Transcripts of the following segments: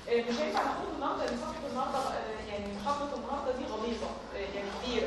مش هينفع ناخد النهارده لان صفحه النهارده يعني محاضره النهارده دي غليظه يعني كبيره.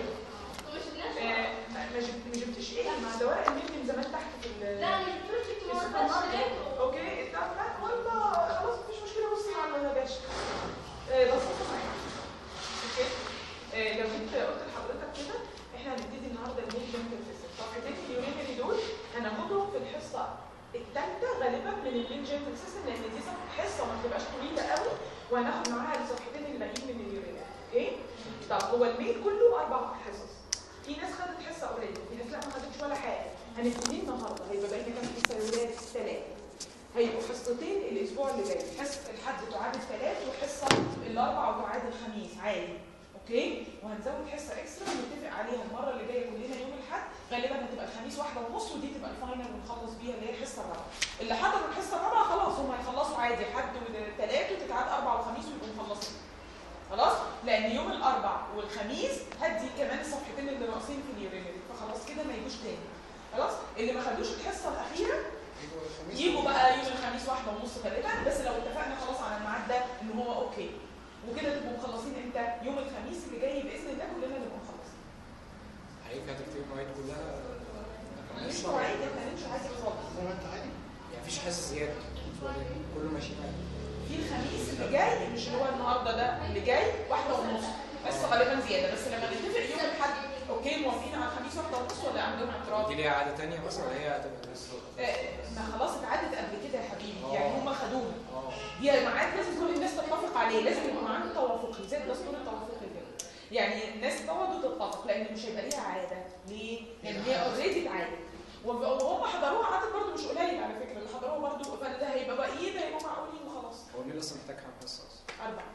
ما جبتش ايه؟ ما ده ورق الميل من زمان تحت في لا انا جبت له اوكي اتفقنا والله خلاص مفيش مشكله. بصي على باشا بسيطه معايا. اوكي لو جيت قلت لحضرتك كده احنا هنبتدي النهارده الميل جنتل سيستم. صفحتين اليوناني دول هناخدهم في الحصه الثالثه غالبا من الميل جنتل سيستم لان دي حصه ما بتبقاش طويله قوي وهناخد معاها الصفحتين اللي باقيين من اليوناني. اوكي طب هو الميل كله 4 حصص. في ناس خدت حصه قليله في ناس لا ما خدتش ولا حاجه. هنبتدي النهارده هيبقى باقي كام حصه يا ولاد؟ 3. هيبقوا حصتين الاسبوع اللي جاي. حصه الحد تعادل 3 وحصه الاربع وتعادل 5 عادي. اوكي وهنزود حصه اكسترا ونتفق عليها المره اللي جايه كلنا يوم الاحد. غالبا هتبقى الخميس 1:30 ودي تبقى الفاينل ونخلص بيها اللي هي الحصه الرابعه. اللي حضروا الحصه الرابعه خلاص هم هيخلصوا عادي حد وثلاث وتتعاد 4 وخميس ويبقوا مخلصين. خلاص لان يوم الاربع والخميس هدي كمان الصفحتين اللي ناقصين في اليورينري فخلاص كده ما يجوش تاني. خلاص اللي ما خدوش الحصه الاخيره يجوا بقى يوم الخميس 1:30 غالبا. بس لو اتفقنا خلاص على الميعاد ده ان هو اوكي وكده تبقوا مخلصين امتى؟ يوم الخميس اللي جاي باذن الله كلنا نبقى مخلصين. هينفع تكتب المواعيد كلها؟ مش مواعيد احنا نمشي عادي خالص. زي ما انت عادي؟ يعني مفيش حصص زياده كله ماشي معايا. في الخميس اللي جاي مش اللي هو النهارده ده اللي جاي 1:30 بس غالبا زياده. بس لما نتفق يوم الاحد اوكي موافقين على الخميس 1:30 ولا عندهم اعتراض؟ دي ليها عاده ثانيه مثلا ولا هي هتبقى نفس ما خلاص اتعدت قبل كده يا حبيبي. يعني هم خدوها. دي ميعاد لازم كل الناس تتفق عليه. لازم يبقى معانا توافقي زي الدستور التوافقي كده. يعني الناس تقعد وتتفق لان مش هيبقى ليها عاده. ليه؟ لان هي اوريدي اتعادت وهم حضروها عدد برضه مش قليل على فكره. اللي حضروها برضه فده هيبقى باقيين هيبقوا معقولين وخلاص. هو مين لسه محتاج كام حصه اصلا؟ 4.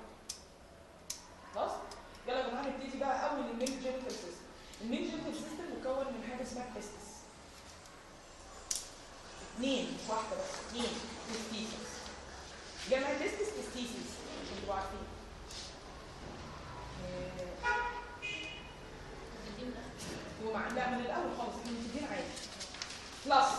خلاص يلا يا جماعه نبتدي بقى اول الميل جينيتال سيستم. الميل جينيتال سيستم مكون من حاجه اسمها تستس. 2 مش واحده بس 2 تستيسيس. جمع تستس تستيسيس عشان تبقوا عارفين. لا من الاول خالص احنا مبتدئين عادي. بلس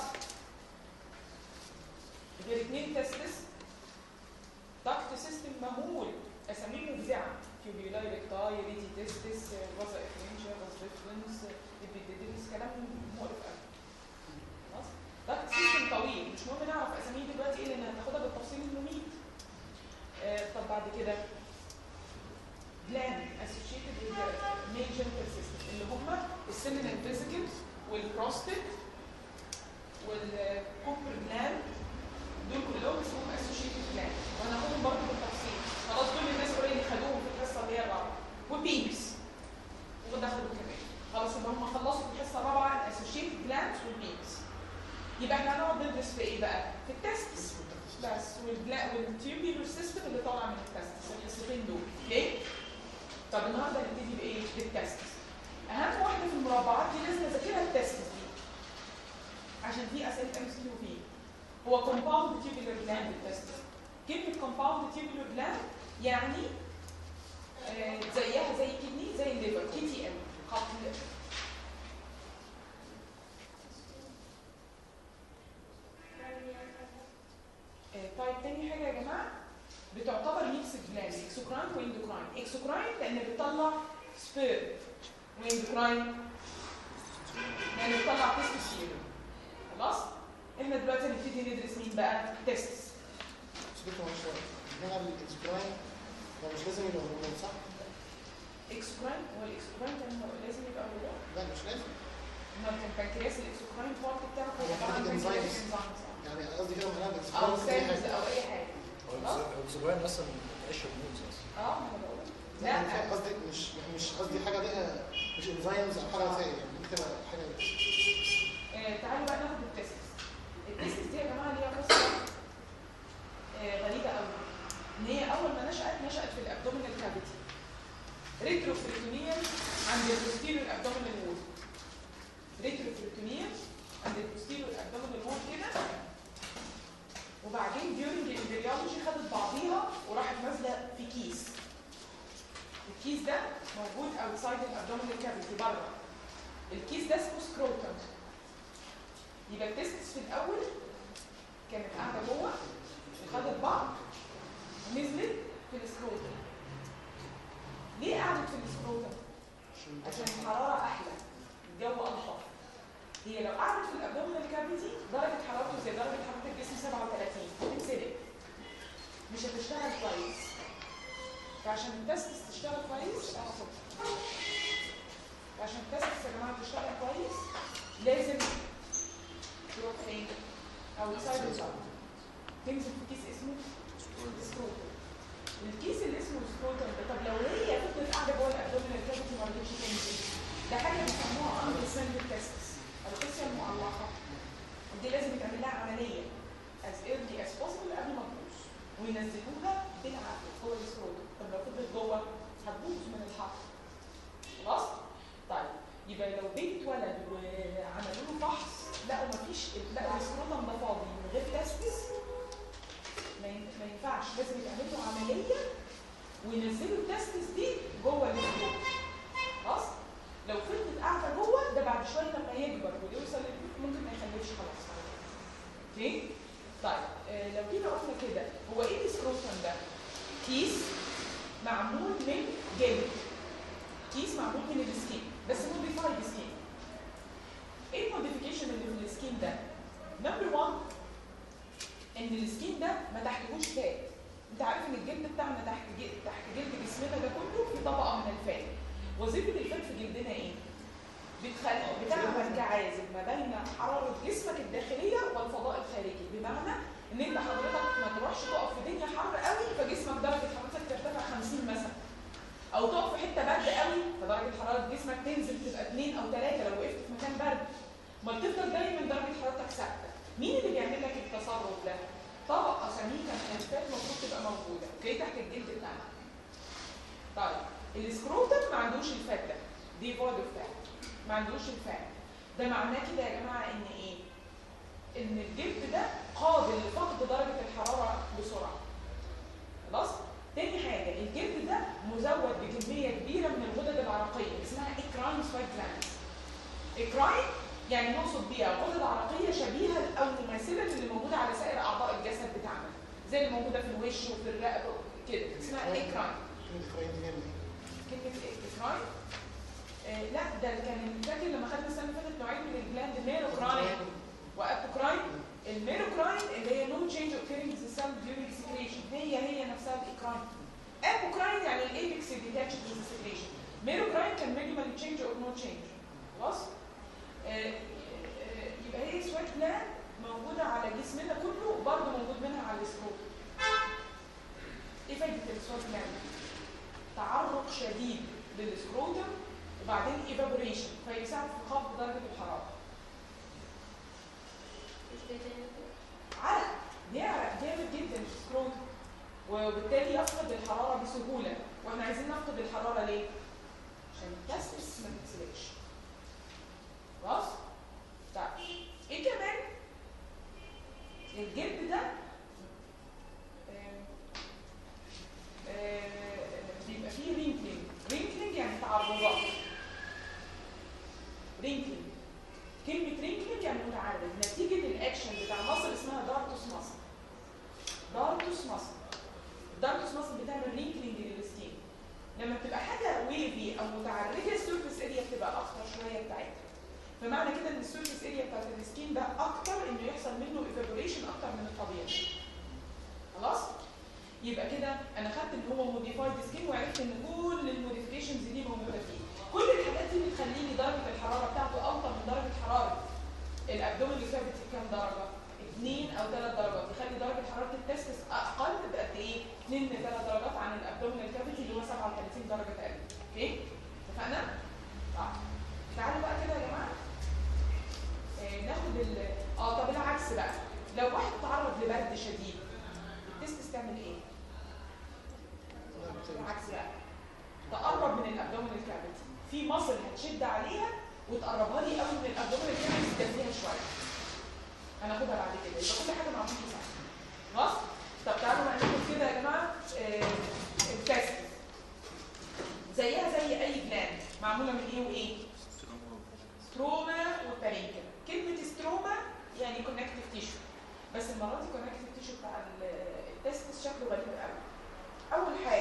غير 2 تستس داكت سيستم مهول اساميه مفزعه. تيوبيولاي ريكتاي ريتي تستس فازا افرنشيا فاز ريفرنس ابيديديمس كلام مقرف قوي. خلاص داكت سيستم طويل مش مهم نعرف اساميه دلوقتي ايه لان هتاخدها بالتفصيل المميت. طب بعد كده جلاند اسوشيتد ميل جينيتال سيستم اللي هم السيمينال فيزيكلز والبروستات والكوبر جلاند دول كلهم اسمهم اسوشيتد جلاند وانا هاخدهم برضه بالتفصيل. خلاص كل الناس اللي خدوهم في الحصه اللي هي الرابعه وبينكس ودخلوا كمان. خلاص يبقى هم خلصوا في الحصه الرابعه الاسوشيتد جلاندز والبينكس. يبقى احنا هنقعد ندرس في ايه بقى؟ في التستس بس والتيوبيولار سيستم اللي طالع من التستس الحصتين دول. اوكي طب النهارده هنبتدي بايه؟ بالتستس. اهم واحده في المربعات دي لازم اذاكرها التستس دي عشان في اسئله ام سي كيو فيه. هو كومباوند تيوبيولار جلاند التستس. كلمه كومباوند تيوبيولار جلاند يعني زيها زي الكدني زي الليفر كي تي ام خط الليفر. طيب تاني حاجه يا جماعه بتعتبر ميكس جلاند اكسوكراين واندوكراين. اكسوكراين لان بتطلع سبيرم واندوكراين لان بتطلع تستوستيرون. خلاص احنا دلوقتي هنبتدي ندرس مين بقى؟ تستس. سبيكوا مش شويه هنا الاكسبراين هو مش لازم يبقى هرمون صح؟ اكسوكراين هو الاكسوكراين كان لازم يبقى هرمون؟ لا مش لازم. امال كان البنكرياس الاكسوكراين بارت بتاعه هو حاجه انزايمز يعني قصدي كده معناها او سيلز او اي حاجه. الاكسجين اصلا مش هرمونز اصلا. ما انا بقول لا قصدي مش قصدي حاجه ليها مش انزايمز او حاجه ثانيه يعني ممكن تبقى حاجه تعالوا بقى ناخد التستس. التستس دي يا جماعه ليها قصه غريبه قوي. ان هي اول ما نشأت في الابدومينال كافيتي ريتروفريتونيال عند البوستيريور ابدومينال وول. ريتروفريتونيال عند البوستيريور ابدومينال وول كده وبعدين ديورنج الامبريولوجي خدت بعضيها وراحت نازله في كيس. الكيس ده موجود اوتسايد الابدومينال كافيتي بره. الكيس ده اسمه سكروتم. يبقى التستس في الاول كانت قاعده جوه وخدت بعض ونزلت في السكروتم. ليه قعدت في السكروتم؟ عشان الحراره احلى، الجو الطف. هي لو قعدت في الابدومينال كافيتي درجه حرارته زي درجه حراره الجسم 37 هتنسلق، مش هتشتغل كويس. فعشان التستس تشتغل كويس عشان التستس يا جماعه تشتغل كويس لازم تروح فين؟ اوتسايد الزاويه، تنزل في كيس اسمه سكروتم. الكيس اللي اسمه سكروتم ده، طب لو هي فضلت قاعده جوه الابدومينال كافيتي ما رضتش تنزل، ده حاجه بيسموها unrescinded testis، القصه المعلقه. ودي لازم يتعمل لها عمليه as early as possible قبل ما تبوظ، وينزلوها بالعافيه جوه السكروتم. طب لو فضلت جوه هتبوظ من الحر. خلاص؟ طيب يبقى لو بنت اتولد وعملوا له فحص لقوا السكروتم ده فاضي من غير تستس، ما ينفعش، لازم يتعمل له عمليه وينزلوا التستس دي جوه السكروتم. خلاص؟ لو فضلت قاعده جوه ده بعد شويه لما يكبر ويوصل ممكن ما يخلفش خلاص. اوكي؟ طيب لو كده قلنا كده هو ايه السكروتم ده؟ كيس معمول من جلد، كيس معمول من السكين بس موديفايد سكين. ايه الموديفيكيشن اللي في السكين ده؟ نمبر 1 ان السكين ده ما تحتهوش فات. انت عارف ان الجلد بتاعنا تحت جلد جسمنا ده كله في طبقه من الفات. وظيفه الفات في جلدنا ايه؟ بتعمل كعازل ما بين حراره جسمك الداخليه والفضاء الخارجي، بمعنى ان انت حضرتك ما تروحش تقف في دنيا حر قوي فجسمك درجه حرارتك ترتفع 50 مثلا، او تقف في حته برد قوي فدرجه حراره جسمك تنزل تبقى 2 أو 3 لو وقفت في مكان برد. ما تفضل دايما درجه حرارتك ثابته. مين اللي بيعمل لك التصرف ده؟ طبقه سميكه من الفات المفروض تبقى موجوده اوكي تحت الجلد بتاعنا. طيب السكروتم ما عندوش الفات ده، دي فويد اوف فات، ما عندوش الفات ده. معناه كده يا جماعه ان ايه؟ ان الجلد ده قابل لفقد درجه الحراره بسرعه. خلاص؟ تاني حاجه الجلد ده مزود بكميه كبيره من الغدد العرقيه اسمها اكراين سويت جلاندز. اكراين يعني نقصد بيها غدد عرقيه شبيهه او مماثله للي موجوده على سائر اعضاء الجسد بتاعنا، زي اللي موجوده في الوش وفي الرقبه كده، اسمها اكراين. كلمه اكراين لا ده كان فاكر لما خدنا السنه اللي فاتت نوعين من الجلاند، ميروكراين وابوكراين. الميروكراين اللي هي no change occurring in the cell during secretion، هي نفسها الاكراين. ابوكراين يعني الايبكس detached in the secretion. ميروكراين كان minimal change or no change. خلاص؟ يبقى هي سويت جلاند موجوده على جسمنا كله وبرضه موجود منها على السكروتم. ايه فايده السويت جلاند؟ تعرق شديد للسكروتم وبعدين ايفابوريشن فيساعد في خفض درجه الحراره. عرق بيعرق جامد جدا في السكروتم وبالتالي يفقد الحراره بسهوله، واحنا عايزين نفقد الحراره ليه؟ عشان التستس ما تتسلقش. خلاص؟ طيب ايه كمان؟ الجلد ده بيبقى فيه رينكلينج يعني تعرضات. رينكلينج كلمة رينكلينج يعني متعرض نتيجة الأكشن بتاع مصل اسمها دارتوس مصل. الدارتوس مصل بتعمل رينكلينج للسكين. لما بتبقى حاجة ويفي أو متعرجة السيرفيس اريا بتبقى أكتر شوية بتاعتها. فمعنى كده إن السيرفيس اريا بتاعت السكين ده أكتر إنه يحصل منه ايفابوريشن أكتر من الطبيعي. خلاص؟ يبقى كده أنا خدت إن هو موديفايد سكين وعرفت إن كل الموديفيكيشنز دي موجودة فيه. كل الحاجات دي بتخليني درجة الحرارة بتاعته أوطى من درجة حرارة الأبدومين اللي ثابت في كام درجة؟ 2 أو 3 درجات، يخلي درجة حرارة التستس أقل بقد إيه؟ 2 ل 3 درجات عن الأبدومين الكافيتي اللي هو 37 درجة تقريبا. أوكي؟ اتفقنا؟ طيب تعالوا بقى كده يا جماعة ناخد طب العكس بقى، لو واحد تعرض لبرد شديد التستس تعمل إيه؟ العكس بقى تقرب من الأبدومين الكافيتي، في مصل هتشد عليها وتقربها لي قوي من الابدومين الكافيتي تجزيها شويه. هناخدها بعد كده، يبقى كل حاجه معطوكي صح. خلاص؟ طب تعالوا بقى ناخد كده يا جماعه التست. زيها زي اي جلاند معموله من ايه وايه؟ ستروما وبارينكيما. كلمه ستروما يعني كونكتيف تيشو، بس المره دي كونكتيف تيشو بتاع التست شكله غريب قوي. اول حاجه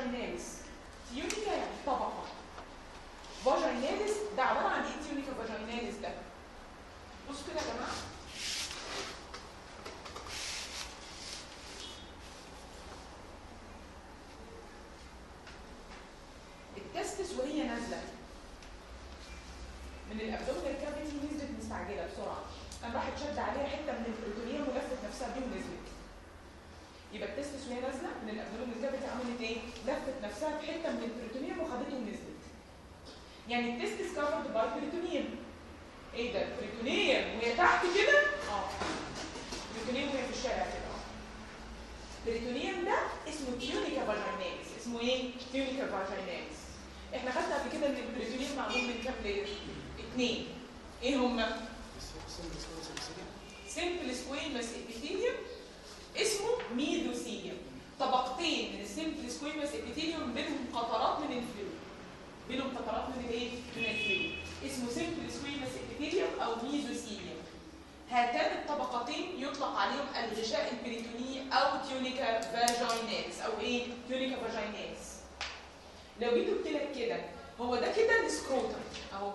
فاجيناليس. تيونيكا يعني طبقه. فاجيناليس ده عباره عن ايه؟ تيونيكا فاجيناليس ده بصوا كده يا جماعه. التستس وهي نازله من الابدومينال كافيتي نزلت مستعجله بسرعه، قام راحت شد عليها حته من البريتونيوم ولفت نفسها بيه ونزلت. يبقى التستس وهي نازله من الابدومينال كافيتي عملت ايه؟ لفت نفسها بحته من البريتونيوم وخدته ونزلت. يعني التستس كفرد باي بريتونيوم. ايه ده؟ بريتونيوم وهي تحت كده؟ بريتونيوم وهي في الشارع كده. بريتونيوم ده اسمه تيونيكا فاجيناليس. اسمه ايه؟ تيونيكا فاجيناليس. احنا خدنا قبل كده ان البريتونيوم معمول من كام لاير؟ 2. ايه هما؟ سيمبل سكويمس ابيثيليوم اسمه ميزوثيليوم. طبقتين من السيمبل سكويمس ابيثيليوم بينهم قطرات من الفلويد. بينهم قطرات من الايه؟ من الفلويد. اسمه سيمبل سكويمس ابيثيليوم او ميزوثيليوم. هاتان الطبقتين يطلق عليهم الغشاء البريتوني او تيونيكا فاجيناليس او ايه؟ تيونيكا فاجيناليس. لو جيت قلت لك كده هو ده كده السكروتم اهو.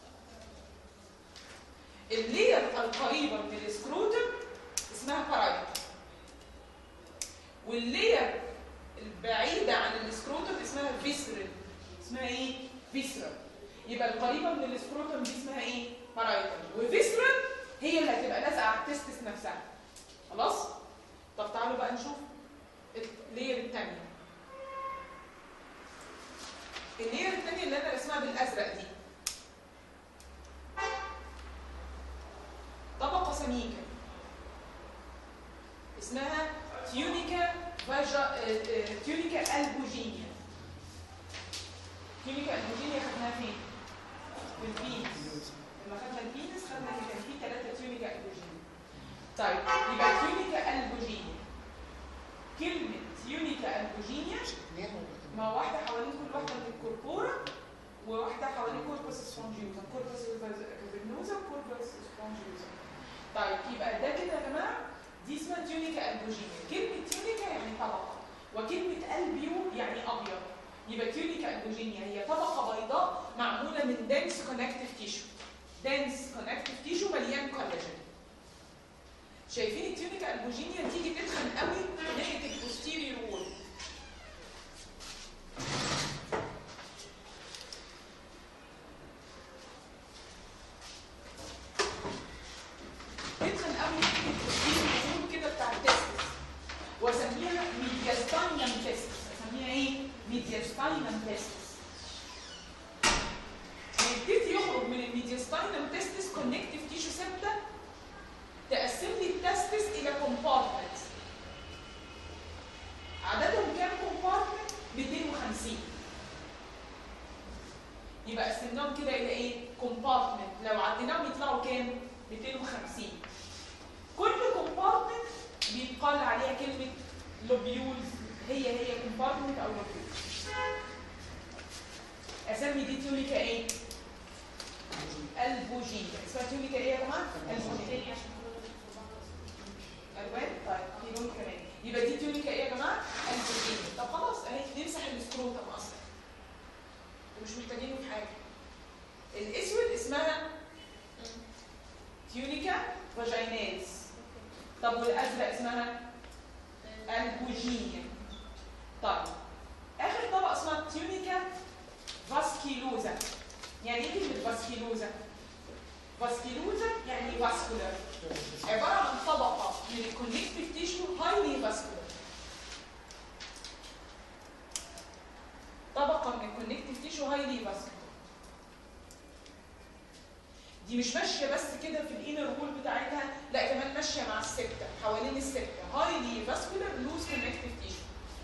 اللير القريبه من السكروتم اسمها بارايتم. واللير البعيده عن السكروتم اسمها فيسرال. اسمها ايه؟ فيسرال. يبقى القريبه من السكروتم دي اسمها ايه؟ بارايتم. وفيسرال هي اللي هتبقى لازقه على التستس نفسها. خلاص؟ طب تعالوا بقى نشوف اللير الثانيه. اللير الثانيه اللي انا رسمها بالازرق دي طبقه سميكه اسمها تيونيكا تيونيكا البوجينيا. تيونيكا البوجينيا خدناها فين؟ في البينس. لما خدنا البينس خدنا ان كان في 3 تيونيكا البوجينيا. طيب يبقى تيونيكا البوجينيا. كلمه تيونيكا البوجينيا ما واحده حوالين كل واحده من الكوربورا وواحده حوالين كوربس سبونجيوزا. كوربس كافرنوزا وكوربس سبونجيوزا. طيب يبقى ده كده يا جماعه دي اسمها تيونيكا البوجينيا. كلمه تيونيكا يعني طبقه وكلمه البيو يعني ابيض. يبقى تيونيكا البوجينيا هي طبقه بيضاء معموله من دنس كونكتيف تيشو. دنس كونكتيف تيشو مليان كولاجين. شايفين التيونيكا البوجينيا تيجي تدخل قوي ناحيه البوستيريور وول. تدخل قوي ناحيه البوستيريور وول كده بتاع التستس واسميها ميدياستاينم تستس. اسميها ايه؟ ميدياستاينم تستس. يبتدي يخرج من الميدياستاينم تستس كونكتيف تيشو ثابته تقسم لي التستس الى كومبارتمنت. عددهم كام كومبارتمنت؟ 250. يبقى قسمناهم كده الى ايه؟ كومبارتمنت. لو عديناهم يطلعوا كام؟ 250. كل كومبارتمنت بيتقال عليها كلمه لوبيولز. هي كومبارتمنت او لوبيولز. اسمي دي تيونيكا ايه؟ البوجينيا. اسمها تيونيكا ايه يا جماعه؟ البوجينيا. الوان؟ طيب في لون كمان. يبقى دي تيونيكا ايه يا جماعه؟ البوجينيا. طب خلاص اهي نمسح السكروتم اصلا ومش محتاجينه في حاجه. الاسود اسمها تيونيكا فاجيناليس. طب والازرق اسمها البوجينيا. طيب اخر طبقه اسمها تيونيكا فاسكيلوزا. يعني ايه كلمه فاسكيلوزا؟ فاسكيلوزا يعني فاسكولار. عباره عن طبقه من الكونكتيف تيشو هايلي فاسكولار. طبقه من الكونكتيف تيشو هايلي فاسكولار. دي مش ماشيه بس كده في الانر وول بتاعتها، لا كمان ماشيه مع السبته حوالين السبته. هايلي فاسكولار لوز كونكتيف تيشو.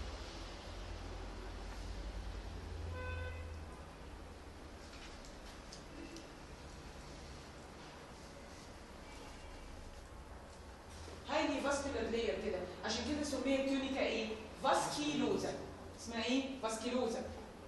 هايلي فاسكولار لاير كده، عشان كده سميت تيونيكا ايه؟ فاسكيلوزا. اسمها ايه؟ فاسكيلوزا.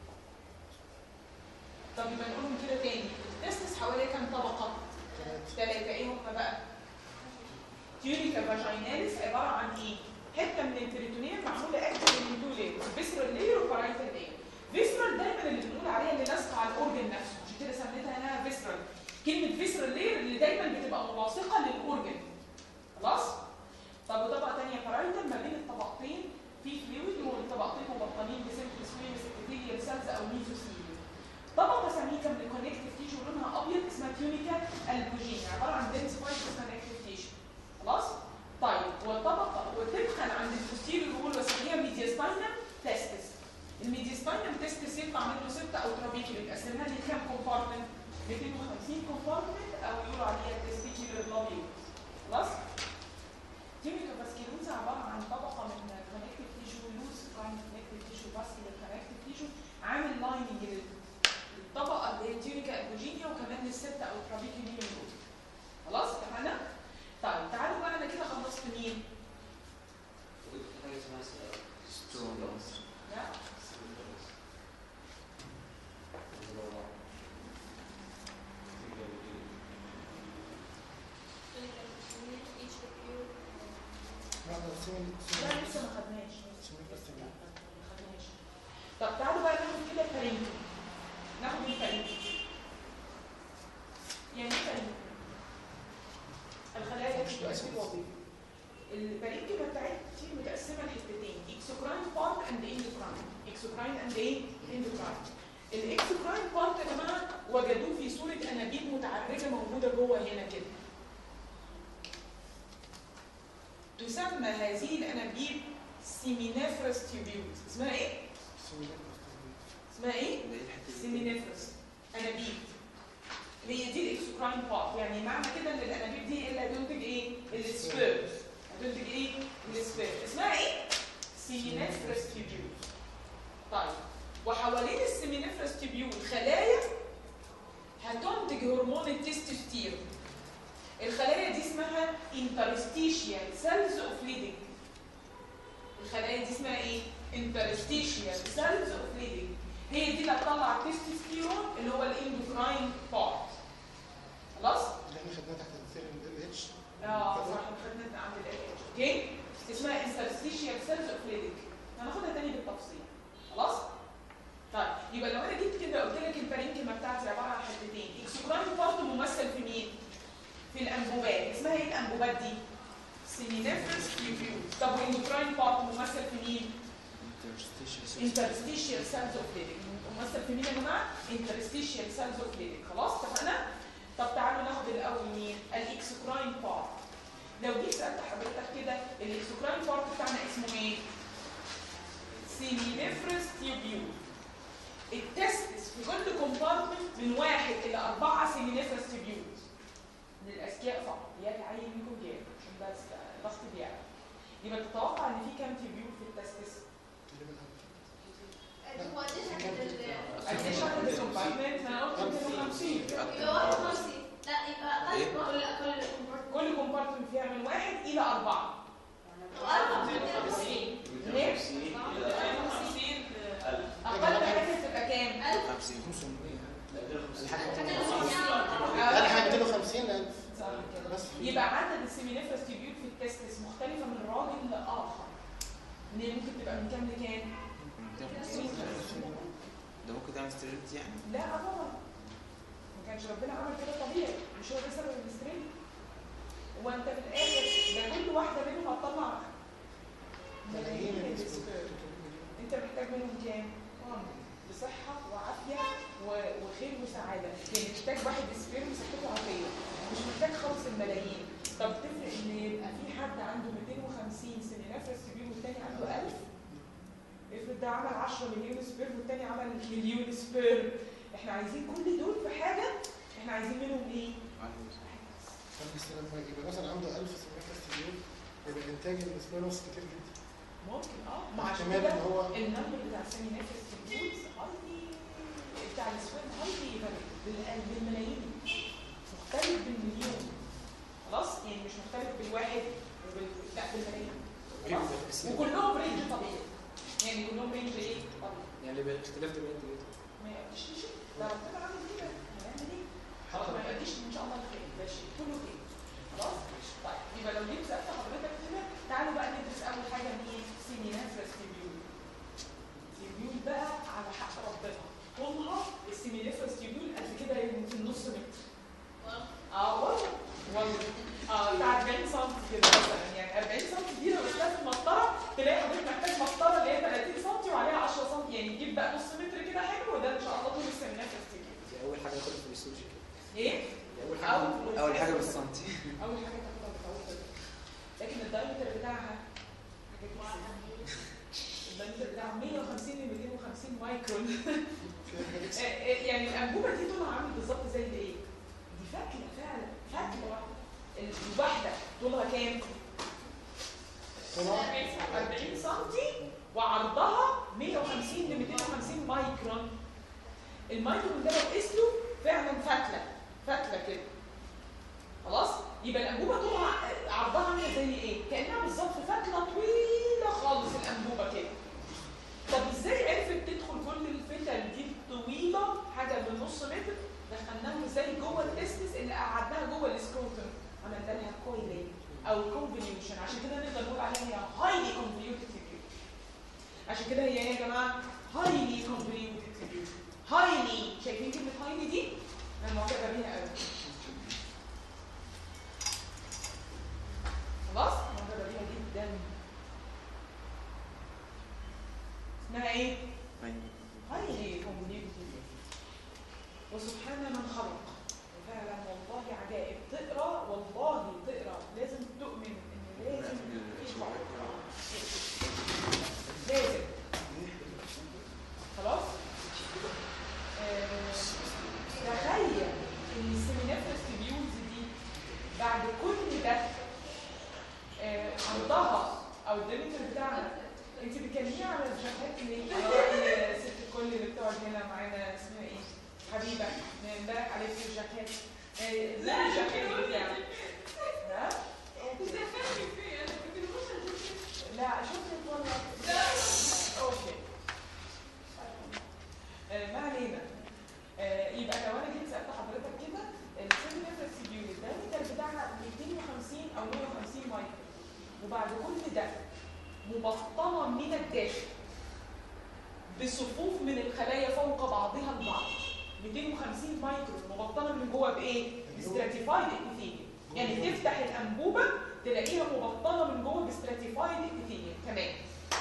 طب يبقى نقولهم كده تاني. التستس حواليها كام طبقه؟ 3. ايه هم بقى؟ تيونيكا فاجيناليس عباره عن ايه؟ حته من البريتونيوم معموله اكتر من تو لايرز، فيسرال لاير وبارايتال لاير. فيسرال دايما اللي بنقول عليها اللي لازقه على الاورجن نفسه، عشان كده سميتها انها فيسرال. كلمه فيسرال لاير اللي دايما بتبقى ملاصقه للاورجن. خلاص؟ طب وطبقه ثانيه بارايتال ما بين الطبقتين في فلويد والطبقتين مبطنين بسيمبل سويمس ابيثيليال سيلز او ميزوثيليوم. طبقه سميكه من الكونكتيف تيشو لونها ابيض اسمها تيونيكا البوجين، عباره عن دنسفايد كونكتيف تيشو. خلاص؟ طيب والطبقه وتبقى عند البوستيريور وول واسميها ميدياستاينم تيستس. الميدياستاينم تيستس يطلع منه 6 او ترابيكي، بتقسمها لي كام كومبارتمنت؟ 250 كومبارتمنت او يقولوا عليها تستيكيولر لوبيول. خلاص؟ تيونيكا فاسكيلوزا عباره عن طبقه من كونكتيف تيشو لوز كونكتيف تيشو فاسكيولر كونكتيف تيشو عامل لايننج للطبقه اللي هي تيونيكا البوجينيا وكمان للسته او ترابيكي دول. خلاص؟ اتفقنا؟ طيب تعالوا بقى انا كده خلصت مين؟ حاجه اسمها ستونز. لا لا لسه ما خدناش. طب تعالوا بقى ناخد كده الفرينكي. ناخد الفرينكي. يعني ايه فرينكي؟ الخلايا دي وظيفه. الفرينكي بتاعتي متقسمه لحتتين، اكسوكراين بارت اند اندوكراين. اكسوكراين اند ايه؟ اندوكراين. الاكسوكراين بارت يا جماعه وجدوه في صوره انابيب متعرجه موجوده جوه هنا كده. تسمى هذه الانابيب سيمينيفرس تيوبيولز. اسمها ايه؟ اسمها ايه؟ سيمينيفرس انابيب. هي دي الاكسوكراين بارت، يعني معنى كده ان الانابيب دي اللي هتنتج ايه؟ السبيرم. هتنتج ايه؟ السبيرم. اسمها ايه؟ سيمينيفرس تيوبيولز. طيب وحوالين السيمينيفرس تيوبيول خلايا هتنتج هرمون التستوستيرون. الخلايا دي اسمها interstitial cells of Leydig. الخلايا دي اسمها ايه؟ interstitial cells of Leydig. هي دي اللي هتطلع التستوستيرون اللي هو الاندوكراين بارت. خلاص؟ اللي احنا خدناها تحت ال اتش. صح خدناها عند ال اتش. اوكي؟ اسمها interstitial cells of Leydig. هناخدها تاني بالتفصيل. خلاص؟ طيب يبقى لو انا جيت كده قلت لك البارينكيما بتاعتي عباره عن حتتين، اكسوكراين بارت ممثل في مين؟ في الانبوبات. اسمها ايه الانبوبات دي؟ سيمينيفرس تيوبيول. طب والاندوكراين بارت ممثل في مين؟ interstitial cells of Leydig. ممثل في مين يا جماعه؟ interstitial cells of Leydig. خلاص اتفقنا؟ طب تعالوا ناخد الاول مين؟ الاكسوكراين بارت. لو جيت سالت حضرتك كده الاكسوكراين بارت بتاعنا اسمه ايه؟ سيمينيفرس تيوبيول. التستس في كل كومبارتمنت من 1 إلى 4 سيمينيفرس تيوبيولز. للاذكياء فقط، يا تعين منكم جامد عشان بس الضغط بيعلى. يبقى تتوقع ان في كام تيوبيول في التستس؟ هو قديش قديش عدد الكومبارتمنت؟ انا قلت 250. يبقى 51. لا يبقى اقل. كل كومبارتمنت فيها من 1 إلى 4. ليه؟ 50 اقل حاجه تبقى كام؟ 50 500 اقل حاجه 250,000. صح كده. بس يبقى عدد السيمينيفرس تيوبيول في التستس مختلفه من راجل لاخر. ان هي ممكن تبقى من كام لكام؟ ده ممكن تعمل ستيريلتي يعني؟ لا طبعا. ما كانش ربنا عمل كده طبيعي، مش هو ده سبب الاستريل. هو انت في الاخر ده كل واحده منهم هتطلع ملايين من السبيرم. انت محتاج منهم كام؟ بصحه وعافيه وخير وسعاده. يعني محتاج واحد سبيرم صحته عافيه، مش محتاج خالص الملايين. طب تفرق ان يبقى في حد عنده 250 سيمينيفرس تيوبيول والتاني عنده 1000؟ افرض ده عمل 10 مليون سبيرم والتاني عمل مليون سبيرم. احنا عايزين كل دول في حاجه، احنا عايزين منهم ايه؟ بس لما يبقى مثلا عنده 1000 سيمينيفرس تيوبيول يبقى انتاج السبيرمز كتير جدا. ممكن ما عشان كده النمبر بتاع السيمينيفرس تيوبيولز هايلي، بتاع السبيرم هايلي بالملايين، مختلف بالمليون. خلاص؟ يعني مش مختلف بالواحد لا بالملايين. وكلهم رينج طبيعي. يعني كلهم رينج ايه؟ طبيعي. يعني بالاختلاف ده بيدي ايه؟ ما يقدرش شيء. ده ربنا عامل كده، هنعمل ايه؟ خلاص ما يقدرش ان شاء الله الخير، ده شيء كله خير. خلاص؟ طيب يبقى لو جيت سالت حضرتك كده تعالوا بقى ندرس اول حاجه مين؟ سيمينيفرس تيبيول. تيبيول بقى على حق ربنا طولها السيمينيفرس تيبيول قد كده يمكن نص متر. والله بتاع 40 سم كده مثلا، يعني 40 سم دي لو لازم مسطره تلاقي حضرتك محتاج مسطره اللي هي 30 سم وعليها 10 سم، يعني تجيب بقى نص متر كده حلو، وده ان شاء الله طول السيمينيفرس تيبيول. دي اول حاجه باخدها في السوشي كده. ايه؟ اول حاجه بالسنتي. اول حاجه تاخدها بالسنتي. لكن الدايمتر بتاعها الدايمتر بتاعها 150 ل 250 مايكرون. يعني الانبوبه دي طولها عامل بالظبط زي الايه؟ دي فتله فعلا، فتله واحده. الواحده طولها كام؟ 40 سم وعرضها 150 ل 250 مايكرون. المايكرون ده لو قسته فعلا فتله كده. خلاص؟ يبقى الانبوبه طولها عرضها عامله زي ايه؟ كانها بالظبط فتله طويله خالص الانبوبه كده. طب ازاي عرفت تدخل كل الفتل دي الطويله حاجه بنص متر؟ دخلناها ازاي جوه التستس اللي قعدناها جوه السكروتم، عملنا لها كويلينج او كونفوليوشن، عشان كده نقدر نقول عليها هي هايلي كونفوليوتد تيبيول. عشان كده هي ايه يا جماعه؟ هايلي كونفوليوتد تيبيول. هايلي، شايفين كلمه هايلي دي؟ انا معجبه بيها قوي. خلاص؟ معجبه بيها جدا. اسمها ايه؟ هايلي كونفوليوتد. وسبحان من خلق، فعلا والله عجائب. تقرا والله تقرا لازم تؤمن ان لازم في خلق، لازم. خلاص؟ تخيل ان السيمينيفرس تيبيولز دي بعد كل ده عرضها او الدايمتر بتاعها، انت بتكلميها على الجاكيت ليه؟ على ست الكل اللي بتقعد هنا معانا اسمها ايه؟ حبيبه امبارح عليك الجاكيت. ازاي الجاكيت بتاعك؟ ها؟ لا شوفي والله. اوكي. ما علينا. يبقى لو انا جيت سالت حضرتك كده السيمينيفرس تيبيول الدايمتر بتاعها 250 او 150 مايكرون، وبعد كل ده مبطنه من الداخل بصفوف من الخلايا فوق بعضها البعض. 250 مايكرون مبطنه من جوه بايه؟ بستراتيفايد ابيثيليوم. يعني تفتح الانبوبه تلاقيها مبطنه من جوه بستراتيفايد ابيثيليوم كمان.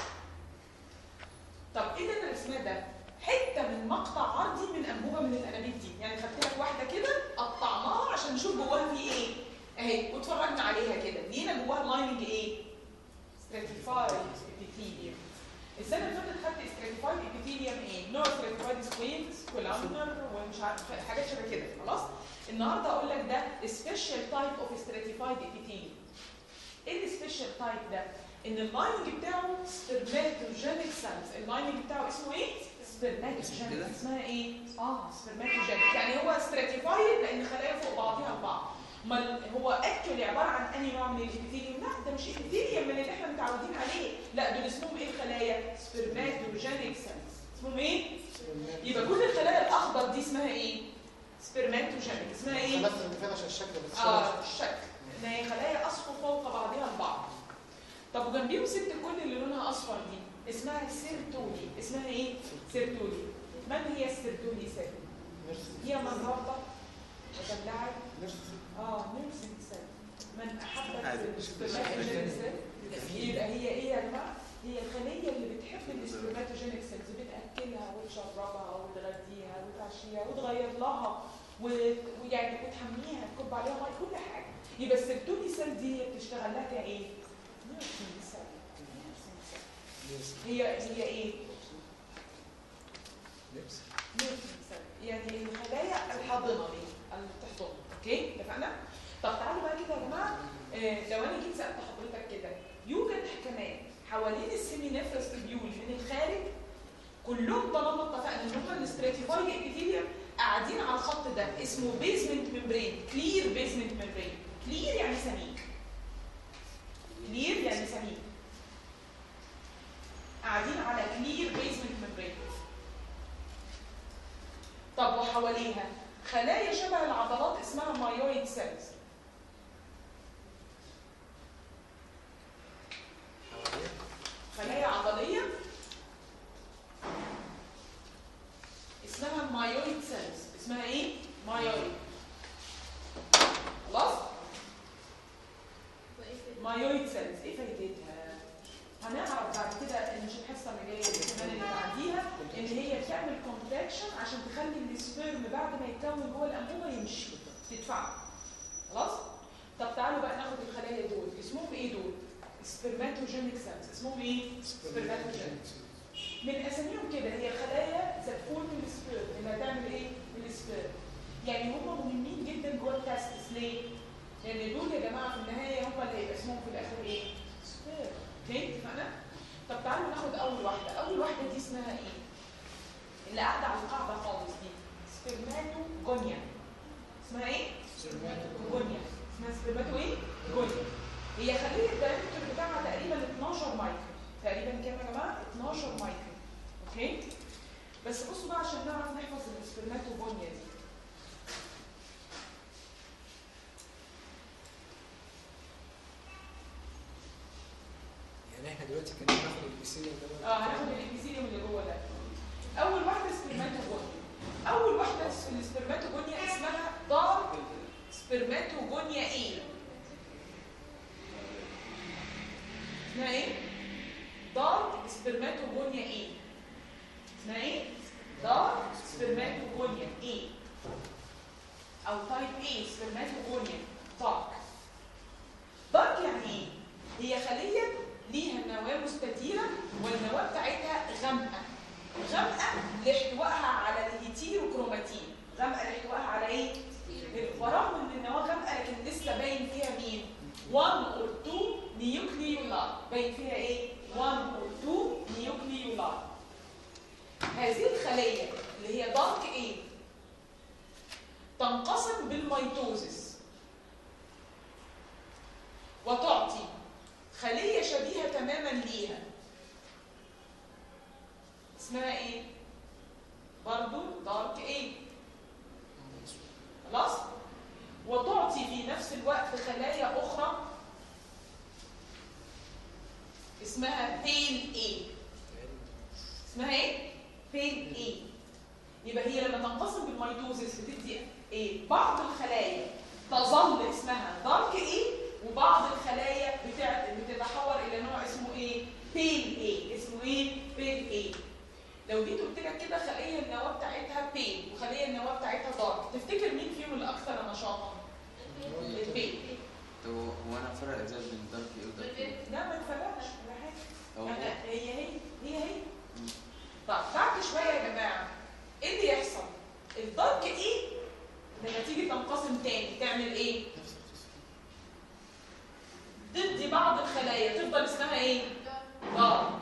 طب ايه اللي انا رسماه ده؟ حته من مقطع عرضي من انبوبه من الانابيب دي، يعني خدت لك واحده كده قطعناها عشان نشوف جواها في ايه اهي، واتفرجنا عليها كده. لقينا جواها لايننج ايه؟ ستراتيفايد ابيثيليوم. السنه اللي فاتت خدت ستراتيفايد ابيثيليوم ايه؟ نوع ستراتيفايد سكوينز كولامنر ومش عارف حاجات شبه كده. خلاص؟ النهارده اقول لك ده سبيشال تايب اوف ستراتيفايد ابيثيليوم. ايه السبيشال تايب ده؟ ان اللايننج بتاعه سبرماتوجينيك سيلز. اللايننج بتاعه اسمه ايه؟ سبرماتوجينيك. اسمها ايه؟ سبرماتوجينيك. يعني هو ستراتيفايد لان خلايا فوق بعضها البعض. امال هو اكشولي عباره عن انهي نوع من الابيثيليوم؟ لا ده مش ابيثيليوم من اللي احنا متعودين عليه، لا دول اسمهم ايه الخلايا؟ سبرماتوجينيك سيلز. اسمهم ايه؟ يبقى كل الخلايا الاخضر دي اسمها ايه؟ سبرماتوجينيك. اسمها ايه؟ بس اللي عشان الشكل بس. الشكل. ان هي خلايا اصفر فوق بعضها البعض. طب وجنبيهم ست الكل اللي لونها اصفر دي اسمها سيرتولي. اسمها ايه؟ سيرتولي. من هي السيرتولي سيل؟ هي من ربط ودلعت نيرسينج سيل. من احبت السبرماتوجينيك سيل يبقى هي ايه يا جماعه؟ هي الخليه اللي بتحب السبرماتوجينيك سيلز، بتاكلها وتشربها وتغذيها وتعشيها وتغير لها ويعني وتحميها، تكب عليها ميه، كل حاجه. يبقى السيرتولي سيل دي بتشتغل لها كايه؟ نيرسينج سيل. هي ايه؟ نيرسينج سيل، يعني الخلايا الحاضنه دي اللي بتحضن. اوكي اتفقنا؟ طب تعالوا بقى كده يا جماعه، لو انا جيت سالت حضرتك كده يوجد كمان حوالين السيمينيفرس تيبيول من الخارج كلهم طالما اتفقنا ان هم الاستراتيفايد ابيثيليوم قاعدين على الخط ده اسمه بيزمنت ممبرين، كلير بيزمنت ممبرين. كلير يعني سميك. كلير يعني سميك. قاعدين على كلير بيزمنت ممبرين. طب وحواليها خلايا شبه العضلات اسمها مايويد سيلز. كونتراكشن عشان تخلي السبيرم بعد ما يتكون جوه الانبوبه يمشي تدفعه. خلاص؟ طب تعالوا بقى ناخد الخلايا دول، اسمهم ايه دول؟ سبرماتوجينيك سيلز. اسمهم ايه؟ سبرماتوجينيك. من اساميهم كده هي خلايا تكون من السبيرم، انها تعمل ايه؟ من السبيرم. يعني هم مهمين جدا جوه التستس. ليه؟ لان دول يا جماعه في النهايه هم اللي هيبقى اسمهم في الاخر ايه؟ سبيرم. اوكي؟ اتفقنا؟ طب تعالوا ناخد اول واحده، اول واحده دي اسمها ايه؟ اللي قاعده على القاعده خالص دي سبرماتوجونيا. اسمها ايه؟ سبرماتوجونيا. اسمها سبرماتو ايه؟ جونيا. هي خليه الدايمتر بتاعها تقريبا 12 مايكرون. تقريبا كام يا جماعه؟ 12 مايكرون. اوكي؟ بس بصوا بقى عشان نعرف نحفظ السبرماتوجونيا دي. يعني احنا دلوقتي كنا بناخد الابيثيليوم ده. هناخد الابيثيليوم اللي جوه ده. اول واحده سبرماتوجونيا. اول واحده في السبرماتوجونيا اسمها دارك سبرماتوجونيا ايه؟ اسمها ايه؟ دارك سبرماتوجونيا ايه؟ اسمها ايه؟ دارك سبرماتوجونيا ايه؟ او تايب ايه سبرماتوجونيا دارك. دارك يعني ايه؟ هي خليه ليها نواه مستديره والنواه بتاعتها غامقه. غامقه لاحتوائها على الهيتيروكروماتين. غامقه لاحتوائها على ايه؟ برغم ان النواه غامقه لكن لسه باين فيها مين؟ 1 or 2 نيوكليولاي. باين فيها ايه؟ 1 or 2 نيوكليولاي. هذه الخليه اللي هي دارك ايه؟ تنقسم بالميتوزيس وتعطي خليه شبيهه تماما ليها. اسمها ايه؟ برضو دارك ايه؟ خلاص؟ وتعطي في نفس الوقت خلايا اخرى اسمها بيل ايه. اسمها ايه؟ بيل ايه. يبقى هي لما تنقسم بالميتوزيس بتدي ايه؟ بعض الخلايا تظل اسمها دارك ايه، وبعض الخلايا بتتحول الى نوع اسمه ايه؟ بيل ايه. اسمه ايه؟ بيل ايه. لو جيت قلت لك كده خليه النواه بتاعتها بيل وخليه النواه بتاعتها دارك، تفتكر مين فيهم الاكثر نشاطا؟ البيل. طب هو انا فرق ازاي بين دارك ايه ودارك ايه؟ لا ما تفرقش ولا حاجه. هو هي طب بعد شويه يا جماعه ايه اللي يحصل؟ الدارك ايه لما تيجي تنقسم تاني تعمل ايه؟ تدي بعض الخلايا تفضل اسمها ايه؟ دارك.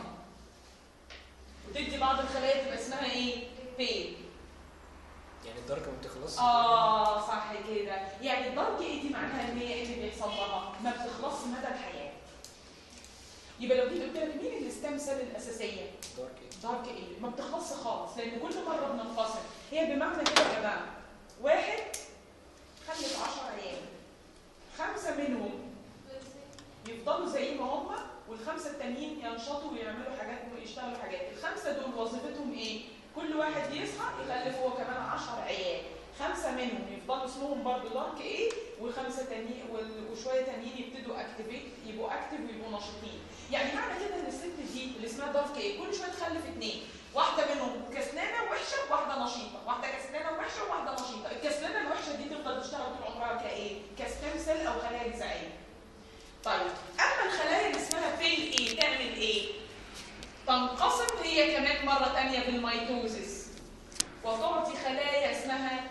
وتدي بعض الخلايا تبقى اسمها ايه؟ بيل. يعني الدارك ما بتخلصش. صح كده. يعني الدارك ايه دي معناها ان هي ايه اللي بيحصل لها؟ ما بتخلصش مدى الحياه. يبقى لو جيت قلت لك مين الستام سيل الاساسيه؟ دارك ايه؟ دارك ايه؟ ما بتخلصش خالص لان كل مره بننفصل. هي بمعنى كده يا جماعه واحد خلف 10 عيال، 5 منهم يفضلوا زي ما هم والخمسه التانيين ينشطوا ويعملوا حاجات ويشتغلوا حاجات. الخمسه دول وظيفتهم ايه؟ كل واحد يصحى يخلف هو كمان 10 عيال، 5 منهم يفضلوا اسمهم برضه دارك ايه، وخمسه تانيين وشويه تانيين يبتدوا اكتيفيت يبقوا اكتيف ويبقوا نشيطين. يعني معنى كده ان الست دي اللي اسمها دارك ايه كل شويه تخلف 2، واحده منهم كسلانه ووحشه وواحده نشيطه، واحده كسلانه ووحشه وواحده نشيطه. الكسلانه الوحشه دي تفضل تشتغل طول عمرها كايه؟ كستام سيل او خلايا جذعيه. طيب اما الخلايا اللي اسمها بيل ايه تعمل ايه؟ تنقسم هي كمان مره ثانيه بالميتوزيس وتعطي خلايا اسمها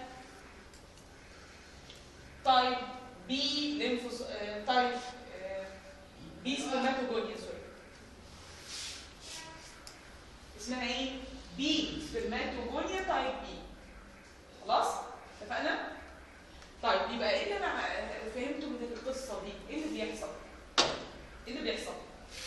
تايب بي ليمفوس تايب بي سبرماتوجونيا. سوري اسمها ايه؟ بي سبرماتوجونيا تايب بي. خلاص؟ اتفقنا؟ طيب يبقى ايه اللي انا فهمته من القصه دي؟ ايه اللي بيحصل؟ ايه اللي بيحصل؟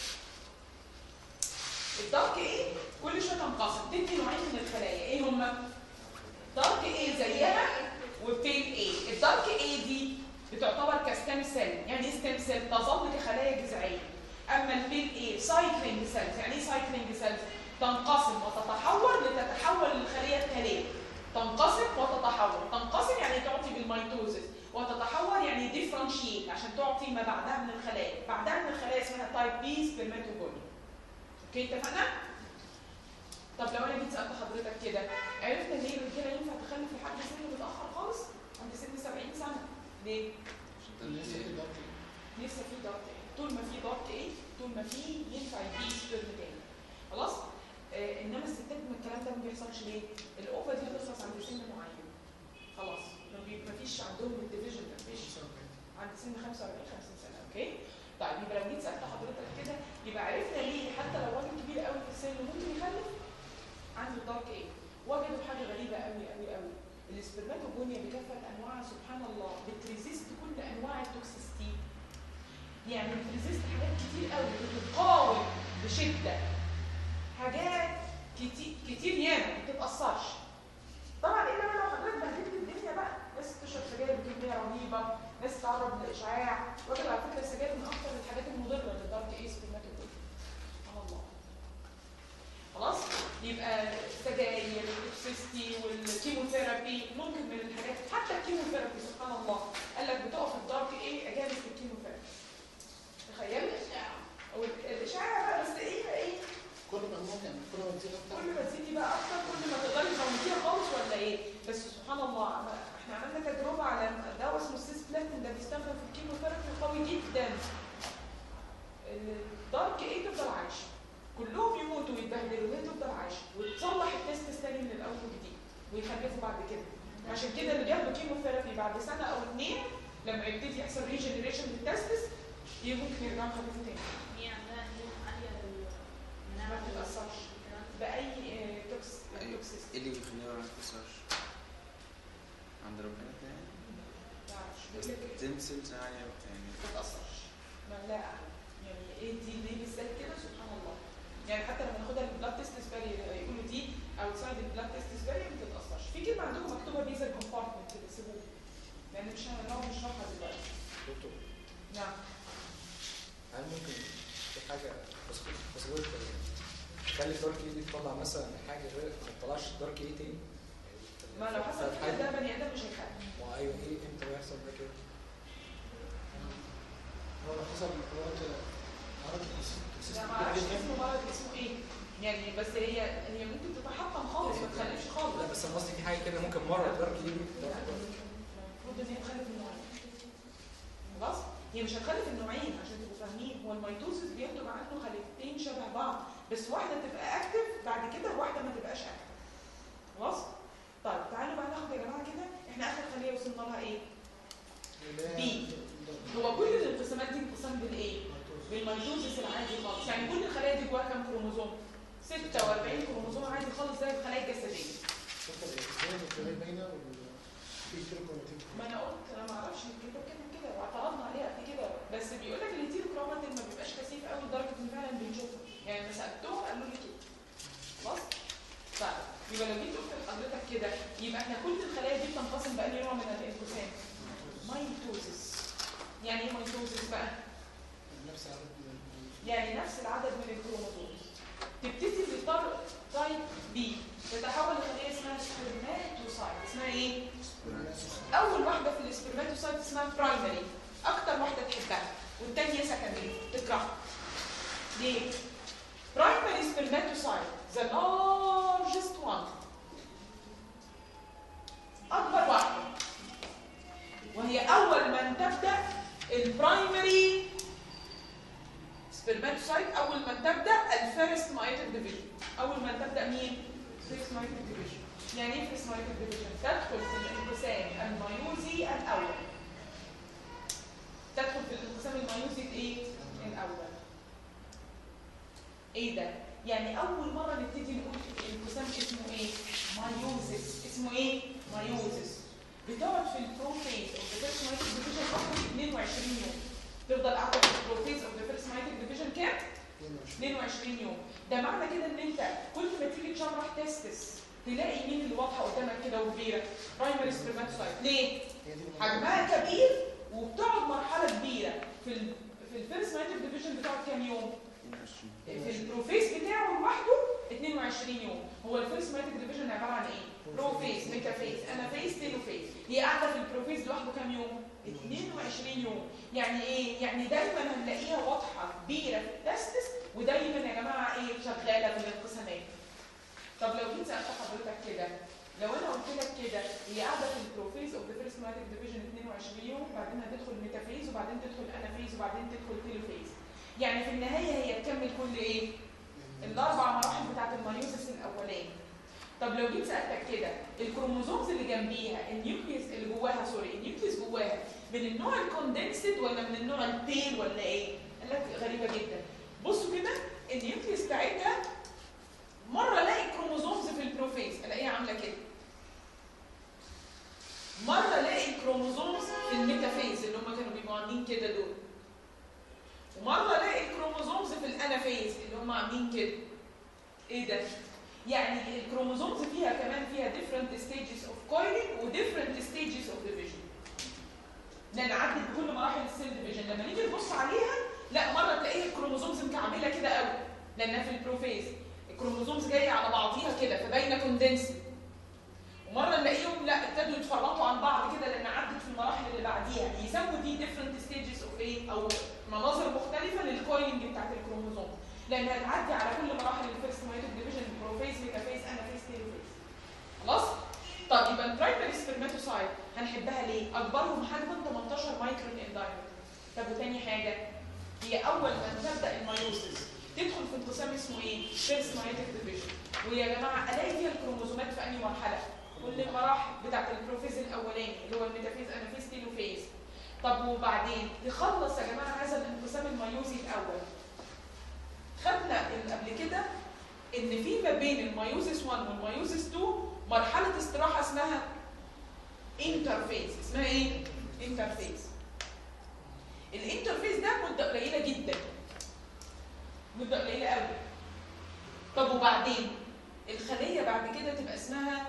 الدارك ايه كل شويه تنقسم تدي نوعين من الخلايا. ايه هما؟ دارك ايه زيها وبيل ايه. الدارك ايه دي بتعتبر كستام سيل. يعني ايه ستام سيل؟ تظل كخلايا جذعيه. اما البيل ايه سايكلينج سيلز. يعني ايه سايكلينج سيلز؟ تنقسم وتتحول لتتحول للخليه التاليه. تنقسم وتتحول. تنقسم يعني تعطي بالميتوزيس، وتتحول يعني ديفرنشيت عشان تعطي ما بعدها من الخلايا. بعدها من الخلايا اسمها تايب بي سبرماتوجونيا. اوكي اتفقنا؟ طب لو انا جيت سالت حضرتك كده عرفنا ان ليه؟ الاوفا دي بتخلص عند سن معين خلاص، ما فيش عندهم الديفيجن، ما فيش عند سن 45 50 سنه. اوكي؟ طيب يبقى لو جيت سالت حضرتك كده يبقى عرفنا ليه حتى لو راجل كبير قوي في السن ممكن يخلف عنده دارك ايه؟ وجدوا حاجه غريبه قوي قوي قوي، الاسبرماتوجونيا بكافه انواعها سبحان الله بتريزيست كل انواع التوكسيستي، يعني بتريزيست حاجات كتير قوي، بتقاوم بشده حاجات كتير ياما ما بتتاثرش. طبعا الا بقى لو حضرتك بهدلت الدنيا بقى، ناس تشرب سجاير بكميه رهيبه، ناس تتعرض للاشعاع، وجد على فكره السجاير من اكثر الحاجات المضره للدارك ايه سبرماتوجونيا. سبحان الله. خلاص؟ يبقى السجاير والتوكسيستي والكيموثيرابي ممكن من الحاجات، حتى الكيموثيرابي سبحان الله قال لك بتقف الدارك ايه اجانب في الكيموثيرابي. تخيلوا؟ الاشعاع بقى بس ايه؟ كل ما ممكن كل ما تزيد اكتر، كل ما تزيدي بقى اكتر كل ما تقدري تموتيها خالص ولا ايه؟ بس سبحان الله احنا عملنا تجربه على دواء اسمه السيسبلاتين ده بيستخدم في الكيموثيرابي قوي جدا. الدارك ايه تفضل عايشه، كلهم يموتوا ويتبهدلوا وهي تفضل عايشه وتصلح التستس تاني من الاول وجديد ويخلفوا بعد كده. عشان كده اللي بياخدوا كيموثيرابي بعد سنه او 2 لما يبتدي يحصل ريجنريشن للتستس ممكن يرجعوا يخلفوا تاني. ما بتتأثرش بأي توكسيس. ايه اللي بيخليها ما تتأثرش؟ عند ربنا تاني؟ تمثل عالية يعني ما تتأثرش. لا يعني ايه دي ليه بالذات كده سبحان الله. يعني حتى لما ناخدها البلاد تيست فالي يقولوا دي اوتسايد البلاد تيست فالي ما بتتأثرش. في كلمة عندكم مكتوبة بيزل كومبارتمنت كده سيبوه. لأن مش هنشرحها دلوقتي. دكتور نعم. هل ممكن في حاجة بسيطة تخلي الدارك ايه دي تطلع مثلا حاجه غير ما تطلعش الدارك ايه تاني؟ ما لو حصل كده ده بني ادم مش هيخلف. ما ايوه ايه امتى بيحصل ده كده؟ هو حصل مرض لا ما اعرفش اسمه مرض اسمه ايه يعني، بس هي ممكن تتحطم خالص ما تخلفش خالص. لا بس انا قصدي في حاجه كده ممكن مره الدارك ايه دي المفروض ان هي تخلف النوعين. خلاص هي مش هتخلف النوعين عشان تبقوا فاهمين، هو الميتوزيس بينتج عنه خليتين شبه بعض بس واحده تبقى اكتف بعد كده وواحده ما تبقاش اكتف. خلاص؟ طيب تعالوا بقى ناخد يا جماعه كده احنا اخر خليه وصلنا لها ايه؟ بي. هو كل الانقسامات دي انقسام بالايه؟ بالميتوزيس العادي خالص، يعني كل الخلايا دي جواها كام كروموزوم؟ 46 كروموزوم عادي خالص زي الخلايا الجسديه. ما انا قلت انا ما اعرفش الكتاب كده واعترضنا عليها قبل كده، بس بيقول لك الهيتيروكروماتين ما بيبقاش كثيف قوي لدرجه ان فعلا بنشوفه، يعني لما سالتهم قالوا لي كده. خلاص؟ طيب يبقى لو جيت قلت لحضرتك كده يبقى احنا كل الخلايا دي بتنقسم بأي نوع من الانقسام؟ ميتوزيس. يعني ايه ميتوزيس بقى؟ يعني نفس العدد من الكروموزوم. تبتدي في تايب بي تتحول لخليه اسمها سبرماتوسايت. اسمها ايه؟ اول واحده في السبرماتوسايت اسمها برايمري، اكتر واحده تحبها، والثانيه سكندري تكرهها. ليه؟ برايمري سبرماتوسايت the largest one، اكبر واحده، وهي اول من تبدا البرايمري سبرماتوسايت، اول من تبدا الفيرست مايتك ديفيجن. اول من تبدا مين؟ فيرست مايتك ديفيجن. يعني ايه فيرست مايتك ديفيجن؟ تدخل في الانقسام الميوزي الاول. تدخل في الانقسام الميوزي الايه؟ الاول. ايه ده؟ يعني اول مره نبتدي نقول في الانقسام اسمه ايه؟ مايوزيس. اسمه ايه؟ مايوزيس. بتقعد في البروفيز اوف ذا فيرست مايتك ديفيجن اكتر من 22 يوم. تفضل قاعده في البروفيز اوف ذا فيرست مايتك ديفيجن كام؟ 22 يوم. ده معنى كده ان انت كل ما تيجي تشرح تستس تلاقي مين اللي واضحه قدامك كده وكبيره؟ برايمري سبرماتوسايت. ليه؟ حجمها كبير وبتقعد مرحله كبيره. في الفيرست مايتك ديفيجن بتقعد كام يوم؟ في البروفيز بتاعه لوحده 22 يوم. هو الفيرست مايتك ديفيجن عباره عن ايه؟ بروفيز، ميتافيز، انافيز، تيلوفيز. هي قاعده في البروفيز لوحده كام يوم؟ 22 يوم. يعني ايه؟ يعني دايما هنلاقيها واضحه كبيره في التستس، ودايما يا جماعه ايه؟ شغاله في الانقسامات. طب لو جيت سالت حضرتك كده، لو انا قلت لك كده هي قاعده في البروفيز اوف ذا فيرست مايتك ديفيجن 22 يوم، بعدين هتدخل ميتافيز، وبعدين تدخل انافيز، وبعدين تدخل تيلوفيز. يعني في النهايه هي تكمل كل ايه؟ الاربع مراحل بتاعت الميوزيس الاولاني. طب لو جيت سالتك كده الكروموزومز اللي جنبيها النيوكليوس اللي جواها النيوكليوس جواها من النوع الكوندنسد ولا من النوع البيل ولا ايه؟ قال لك غريبه جدا. بصوا كده النيوكليوس بتاعتها مره الاقي كروموزومز في البروفيز الاقيها عامله كده. مره الاقي الكروموزومز في الميتافيز اللي هم كانوا بيبقوا عاملين كده دول. ومره الاقي الكروموزومز في الانافيز اللي هم عاملين كده. ايه ده؟ يعني الكروموزومز فيها كمان فيها different stages of coiling و different stages of division. لان عدت بكل مراحل السيل ديفيجن. لما نيجي نبص عليها لا مره تلاقيها الكروموزومز مكعبله كده قوي لانها في البروفيز الكروموزومز جايه على بعضيها كده فباينه كوندنس. ومره نلاقيهم لا ابتدوا يتفرقوا عن بعض كده لان عدت في المراحل اللي بعديها. يسموا دي different stages of ايه او مناظر مختلفه للكويلنج بتاعت الكروموزوم لانها تعدي على كل مراحل الفيرست مايتوك ديفيجن بروفيز ميتافيز انافيز تيلوفيز. خلاص؟ طب يبقى البرايمري سبرماتوسايت هنحبها ليه؟ اكبرهم حجما 18 مايكرون ان دايمتر. طب وتاني حاجه هي اول ما تبدا المايوسيس تدخل في انقسام اسمه ايه؟ فيرست مايتوك ديفيجن. ويا جماعه الاقي فيها الكروموزومات في انهي مرحله؟ كل المراحل بتاعت البروفيز الاولاني اللي هو الميتافيز انافيز تيلوفيز. طب وبعدين تخلص يا جماعه هذا الانقسام المايوزي الاول. خدنا قبل كده ان في ما بين المايوزيس 1 والمايوزيس 2 مرحله استراحه اسمها انترفيز. اسمها ايه؟ انترفيز. الانترفيز ده مده قليله جدا. مده قليله قوي. طب وبعدين الخليه بعد كده تبقى اسمها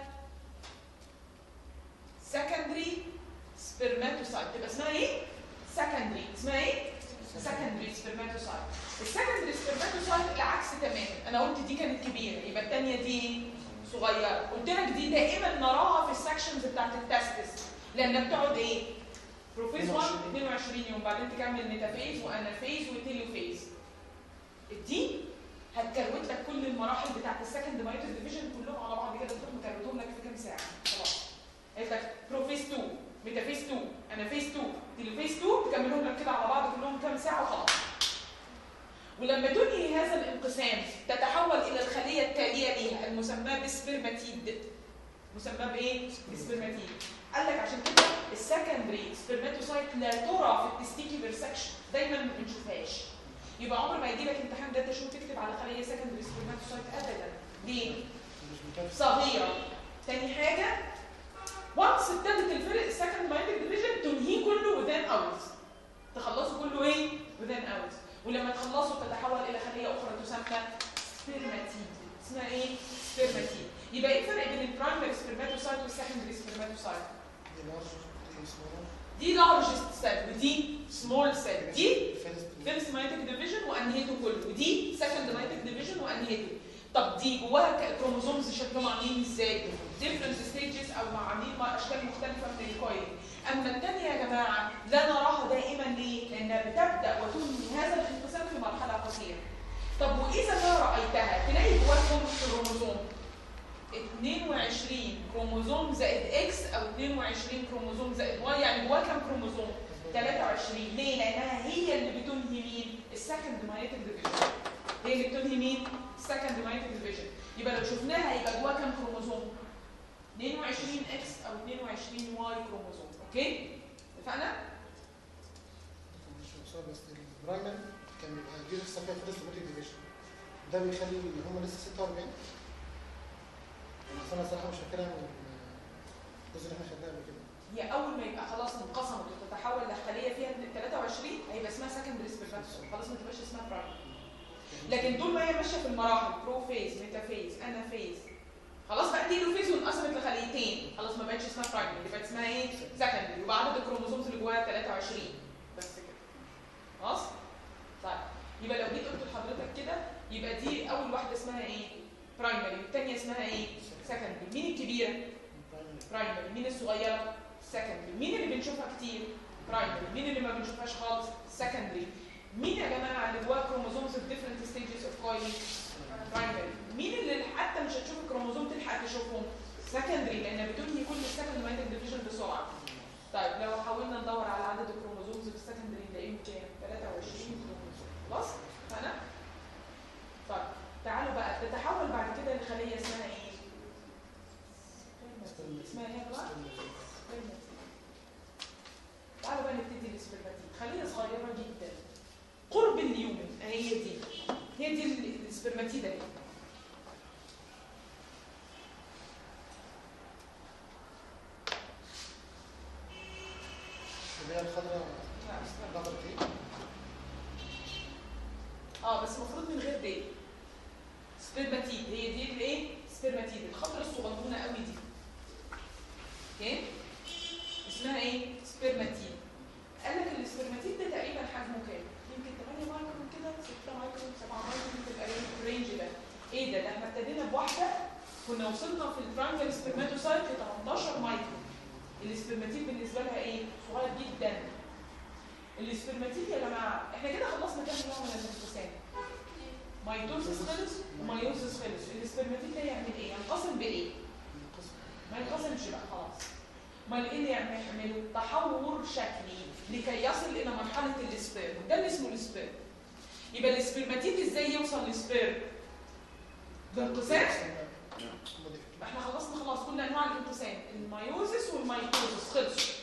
سكندري سبرماتوسايت. تبقى اسمها ايه؟ سكندري. اسمها ايه؟ سكندري سبرماتوسايت. السكندري سبرماتوسايت العكس تماما. انا قلت دي كانت كبيره يبقى الثانيه دي صغيره. قلت لك دي دائما نراها في السكشنز بتاعت التستس لانها بتقعد ايه؟ بروفيز 1 22 يوم بعدين تكمل ميتافيز وانافيز وتيلوفيز. دي هتكروت لك كل المراحل بتاعت السكند مايتوك ديفيجن كلهم على بعض كده تروح مكروتهم لك في كام ساعه. خلاص. قالت لك بروفيز 2 ميتافيز 2 انافيز 2 تيلوفيز 2 تكملهم لك كده على بعض كلهم كام ساعه وخلاص. ولما تنهي هذا الانقسام تتحول الى الخليه التاليه ليها المسماه بسبرماتيد. مسماه بايه؟ بسبرماتيد. قال لك عشان كده السكندري سبرماتوسايت لا ترى في التستيكيولر سكشن دايما ما بنشوفهاش. يبقى عمر ما يجي لك امتحان داتا شو تكتب على خليه سكندري سبرماتوسايت ابدا. ليه؟ صغيره. تاني حاجه وانس ابتدت الفرق السكند مايتوك ديفيجن تنهيه كله within hours. تخلصوا كله ايه؟ within hours. ولما تخلصوا تتحول الى خليه اخرى تسمى سبرماتيد. اسمها ايه؟ سبرماتيد. يبقى ايه الفرق بين البرايمري سبرماتوسايت والسكندري سبرماتوسايت؟ دي لارجست سيل ودي سمول سيل. دي فيرست مايتوك ديفيجن وانهيته كله ودي سكند مايتوك ديفيجن وانهيته. طب دي جواها كروموزومز شكلهم عاملين ازاي؟ ديفرنت ستيجز او عاملين اشكال مختلفه من الكويل. اما الثانيه يا جماعه لا نراها دائما. ليه؟ لانها بتبدا وتنهي هذا الانقسام في مرحله قصيره. طب واذا ما رايتها تلاقي جواها كروموزوم 22 كروموزوم زائد اكس او 22 كروموزوم زائد واي. يعني جواها كام كروموزوم؟ 23. ليه؟ لانها هي اللي بتنهي مين؟ السكند مايتوك ديفيجن. هي اللي بتنهي مين؟ السكند مايتوك ديفيجن. يبقى لو شفناها يبقى جواها كام كروموزوم؟ 22 اكس او 22 واي كروموزوم. اوكي؟ اتفقنا؟ بس البرايمر كان بيبقى دي لسه فيها فيرست مايتوك ديفيجن. ده بيخلي اللي هم لسه 46. بس انا صراحه مش فاكرها من الجزء اللي احنا خدناه قبل كده. هي اول ما يبقى خلاص انقسمت وتتحول لخليه فيها 23 هيبقى اسمها سكندري سبرماتوسايت. خلاص ما تبقاش اسمها برايمري. لكن طول ما هي ماشيه في المراحل بروفيز ميتافيز انافيز خلاص بقى تيلوفيز وانقسمت لخليتين خلاص ما بقتش اسمها برايمري. يبقى اسمها ايه؟ سكندري. ويبقى عدد الكروموزومز اللي جواها 23 بس كده. خلاص؟ طيب يبقى لو جيت قلت لحضرتك كده يبقى دي اول واحده اسمها ايه؟ برايمري. والثانيه اسمها ايه؟ سكندري. مين الكبيره؟ برايمري. مين الصغيره؟ سكندري. مين اللي بنشوفها كتير؟ برايمري. مين اللي ما بنشوفهاش خالص؟ سكندري. مين يا جماعه اللي جواه كروموزومز في ديفرنت ستيجز اوف كويلينج؟ برايمري. مين اللي حتى مش هتشوف الكروموزوم تلحق تشوفهم؟ سكندري لانها بتنهي كل السكند مايتوك ديفيجن بسرعه. طيب لو حاولنا ندور على عدد الكروموزومز في السكندري نلاقيهم كام؟ 23 كروموزوم. خلاص؟ فانا طيب تعالوا بقى تتحول بعد كده لخليه اسمها ايه؟ اسمها ايه يا جماعه؟ سبرماتيد. تعالوا بقى نبتدي السبرماتيد. خليها صغيره جدا قرب اليومن. هي دي السبرماتيده دي. اللي هي الخضراء ضغط ايه؟ بس المفروض من غير ديل. سبرماتيد هي دي الايه؟ سبرماتيد الخضراء الصغنونه قوي دي. اوكي؟ اسمها ايه؟ سبرماتيد. قال لك السبرماتيد ده تقريبا حجمه كام؟ يمكن 8 مايكرون كده، 6 مايكرون، 7 مايكرون، تبقى الرينج ده. ايه ده؟ احنا ابتدينا بواحده كنا وصلنا في الترانجل سبرماتوسايت ل 18 مايكرون. السبرماتيد بالنسبه لها ايه؟ صغير جدا. السبرماتيد يا جماعه احنا كده خلصنا كام نوع من الانفصام؟ ميتوسيس خلص وميوسيس خلص. السبرماتيد ده يعمل ايه؟ ينقسم بايه؟ ما ينقسمش بقى خلاص. امال ايه اللي يعمله؟ تحور شكلي لكي يصل الى مرحله السبيرم. ده اللي اسمه السبيرم. يبقى السبرماتيد ازاي يوصل للسبيرم؟ بانقسام. احنا خلصنا خلاص كل انواع الانقسام، الميوسيس والميتوسيس خلصوا.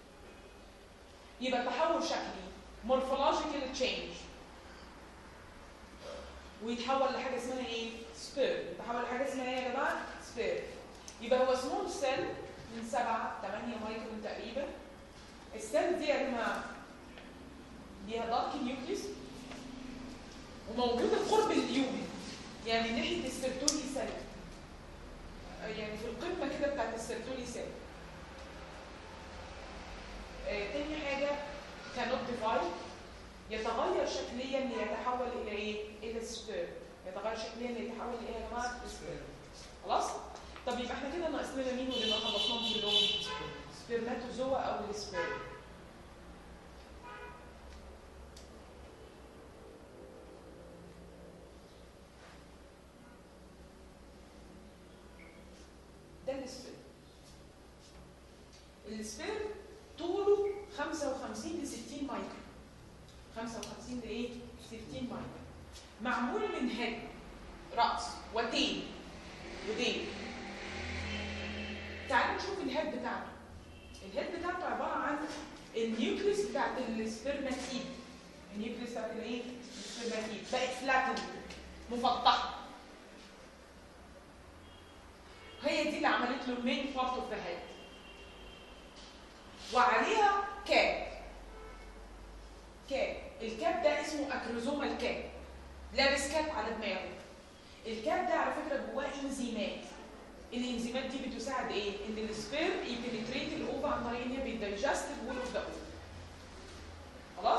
يبقى تحول شكلي مورفولوجيكال تشينج ويتحول لحاجه اسمها ايه؟ سبيرم. يتحول لحاجه اسمها ايه يا جماعه؟ سبيرم. يبقى هو سمول سيل من 7 8 مايكرون تقريبا. السيل دي يا جماعه ليها دارك نيوكليس وموجوده قرب اليومن، يعني ناحيه السيرتولي سيل، يعني في القمه كده بتاعت السيرتولي سيل. تاني حاجه كانوت ديفايد، يتغير شكليا ليتحول الى ايه؟ الى سبيرم. يتغير شكليا ليتحول الى ايه يا جماعه؟ سبيرم. خلاص؟ طب يبقى احنا كده ناقص لنا مين واللي ما خلصناهم كلهم؟ سبرماتوزوا او السبيرم. ده السبيرم. السبيرم طوله 55 ل 60 مايكرون. 55 لايه؟ 60 مايكرون. معمول من هيد، راس وتين وديل. تعالوا نشوف الهيد بتاعته. الهيد بتاعته عباره عن النيوكليس بتاعت السبرماتيد. النيوكليس بتاعت الايه؟ السبرماتيد بقت فلاتن، مفتحه. هي دي اللي عملت له المين بارت اوف ذا هيد. وعليها كاب. الكاب ده اسمه اكروزومال كاب. لابس كاب على دماغه. الكاب ده على فكره جواه انزيمات. الانزيمات دي بتساعد ايه؟ ان السبيرم يبنتريت الاوفا عن طريق ان هي بيدايجست وول اوف ذا اوفا. خلاص؟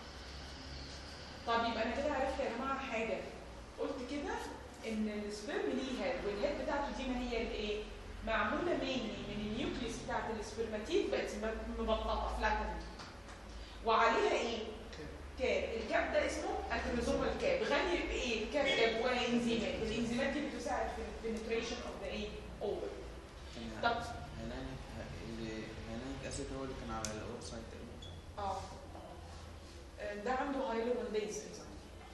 طب يبقى انا كده عرفت يا جماعه حاجه. قلت كده ان السبيرم ليه هيد، والهيد بتاعته دي ما هي الايه؟ معموله من النيوكليس بتاعت السبرماتيد، بقت مبططه فلاتن. وعليها ايه؟ كاب. الكاب ده اسمه اكروزومال كاب. غني بايه؟ الكاب ده جواه انزيمات. الانزيمات دي بتساعد في البنتريشن اوف ذا ايه؟ اوفر. طب هيلانيك اسيد هو اللي كان على الاور سايد تقريبا. ده عنده هايلورنديز انزيم.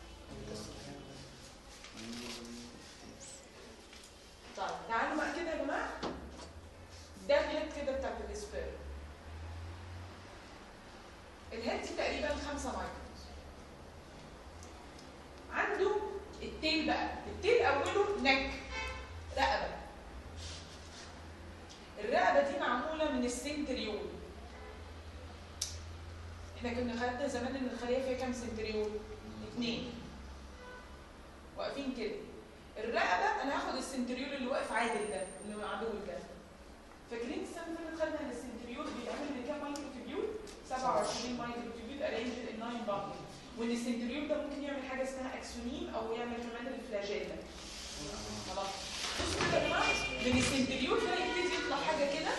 طيب تعالوا بقى كده يا جماعه. ده الهيد كده بتاعت السبيرم. الهيد دي تقريبا 5 مايكرون. عنده التيل بقى. التيل اوله نك، رقبه. الرقبه دي معموله من السنتريول. احنا كنا خدنا زمان ان الخليه فيها كام سنتريول؟ 2 واقفين كده. الرقبه انا هاخد السنتريول اللي واقف عادل ده، اللي معدول ده. فاكرين السنه اللي فاتت خدنا ان السنتريول بيتعمل من كام مايكرو تيبيول؟ 27 مايكرو تيبيول ارينجد ان 9 بابل. وان السنتريول ده ممكن يعمل حاجه اسمها اكسونيم او يعمل كمان الفلاجيلا. خلاص بصوا كده يا جماعه، من السنتريول ده يبتدي يطلع حاجه كده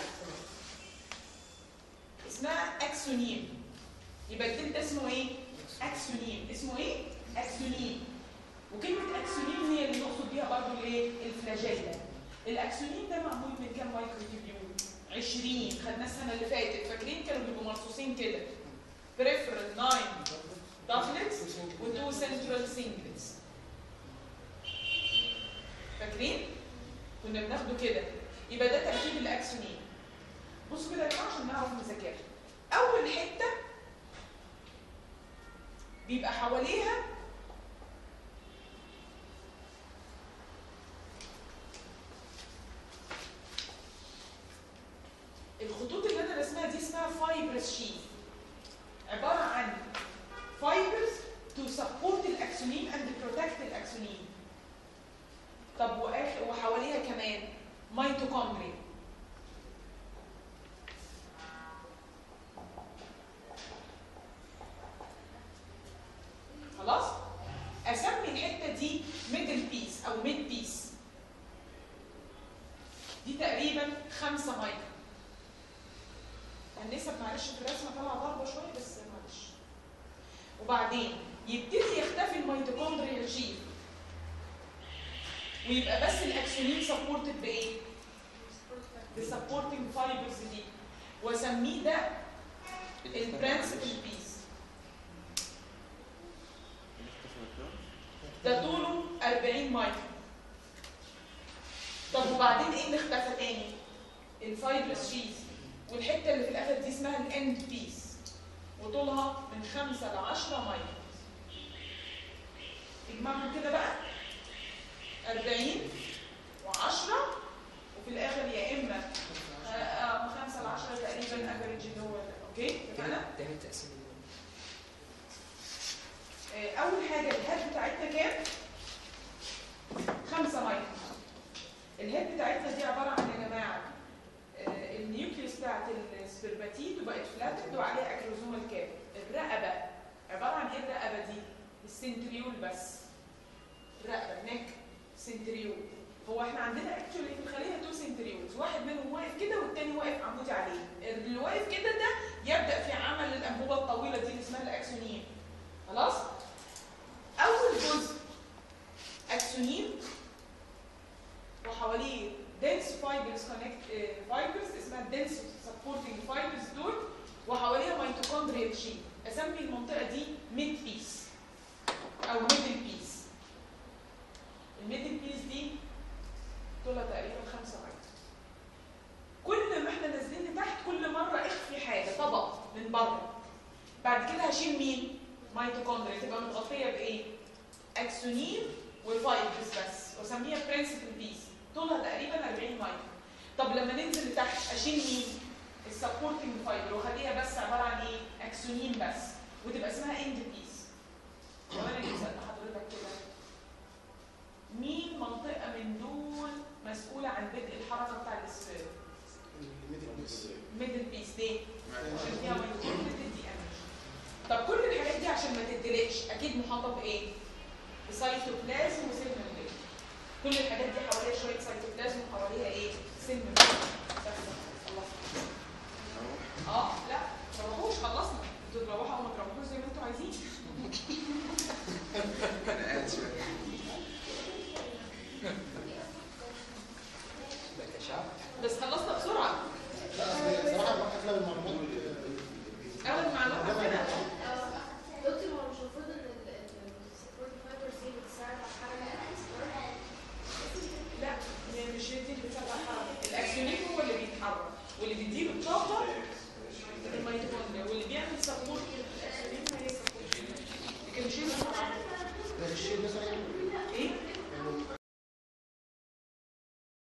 اسمها اكسونيم. يبقى الجلد ده اسمه ايه؟ اكسونيم. اسمه ايه؟ اكسونيم. وكلمه اكسونيم هي اللي نقصد بيها برضه الايه؟ الفلاجيلا. الاكسونيم ده معمول من كام مايكرو تيبيول؟ 20. خدناه السنه اللي فاتت. فاكرين كانوا بيبقوا مرصوصين كده. بريفرال 9 دابلتس و2 سنترال سينجلتس. فاكرين؟ كنا بناخده كده. يبقى ده تركيب الاكسونيم. بيبقى حواليها الخطوط اللي انا رسمها دي اسمها فايبرس شيث، عباره عن فايبرز تو سبورت الاكسونين اند بروتكت الاكسونين. طب وحواليها كمان ميتوكوندريا. خلاص؟ اسمي الحته دي ميدل بيس او ميد بيس. دي تقريبا 5 مايكرون. النسب معلش في الرسمه طالعه ضربه شويه بس معلش. وبعدين يبتدي يختفي الميتوكوندريال شيث ويبقى بس الاكسونين سبورتد بايه؟ بالسبورتنج فايبرز دي، واسميه ده البرنسبل بيس. ده طوله 40 مايكرون. طب وبعدين ايه اللي اختفى تاني؟ الفايبرس شيث، والحته اللي في الاخر دي اسمها الاند بيس وطولها من 5 ل 10 مايكرون. اجمعهم كده بقى 40 و10 وفي الاخر يا اما من 5 ل 10 تقريبا افريج اللي هو ده. اوكي اتفقنا؟ تاني التقسيم اول حاجه الهيد بتاعتنا كام؟ 5 مايكرون. الهيد بتاعتنا دي عباره عن يا جماعه النيوكليوس بتاعت السبرماتيد وبقت فلاتد وعليها اكروزومال كاب. الرقبه عباره عن ايه الرقبه دي؟ السنتريول بس. الرقبه نيك سنتريول. هو احنا عندنا اكشولي في الخليه 2 سنتريولز، واحد منهم واقف كده والتاني واقف عمودي عليه. اللي واقف كده ده يبدا في عمل الانبوبه الطويله دي اللي اسمها الاكسونين. خلاص؟ اول جزء اكسونين وحواليه dense fibers connect fibers اسمها dense supporting fibers دول، وحواليها mitochondrial sheath. اسمي المنطقه دي mid piece او middle piece. الميدل بيس دي طولها تقريبا 5 متر. كل ما احنا نازلين لتحت كل مره اخفي حاجه طبق من بره. بعد كده هشيل مين؟ ميتوكوندريا. تبقى متغطيه بايه؟ اكسونين وفايبرز بس، واسميها برنسبل بيس طولها تقريبا 40 متر. طب لما ننزل لتحت اشيل مين؟ السبورتنج فايبر واخليها بس عباره عن ايه؟ اكسونين بس، وتبقى اسمها اند بيس. لو انا جيت سالت حضرتك كده مين منطقه من دول مسؤوله عن بدء الحركه بتاع السفير؟ ميدل بيس. ليه؟ عشان فيها ميتوكوندريا بتدي انرجي. طب كل الحاجات دي عشان ما تتدلقش اكيد محاطه بايه؟ بسيتوبلازم وسيل ممبرين. كل الحاجات دي حواليها شويه سيتوبلازم وحواليها ايه؟ سيل ممبرين.